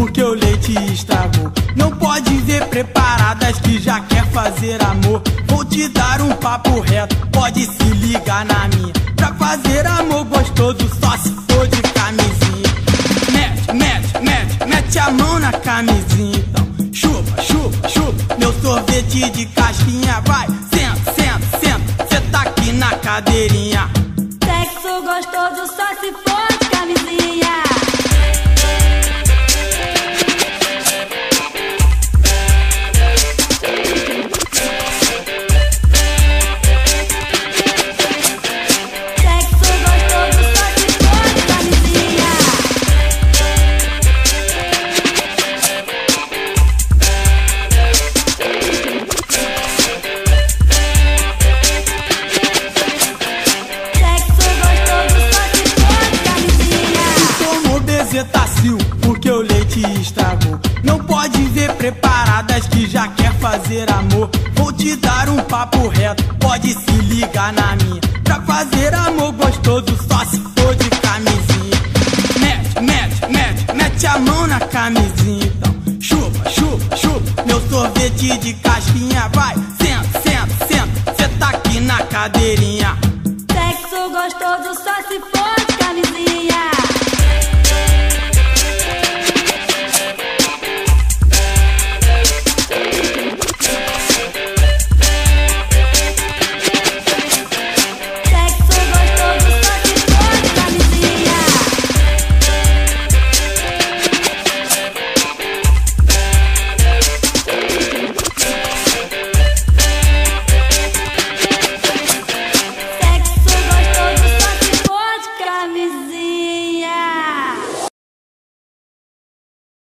porque o leite estragou. Não pode ver preparadas que já quer fazer amor. Vou te dar um papo reto, pode se ligar na minha. Pra fazer amor gostoso só se for de camisinha. Mete, mete, mete, mete a mão na camisinha. Então chupa, chupa, chupa meu sorvete de casquinha. Vai, senta, senta, senta, cê tá aqui na cadeirinha. Sexo gostoso só se for de camisinha. Porque o leite estragou. Não pode ver preparadas que já quer fazer amor. Vou te dar um papo reto, pode se ligar na minha. Pra fazer amor gostoso só se for de camisinha. Mete, mete, mete, mete a mão na camisinha. Então chupa, chupa, chupa meu sorvete de casquinha. Vai, senta, senta, senta, cê tá aqui na cadeirinha. Sexo gostoso só se for de camisinha.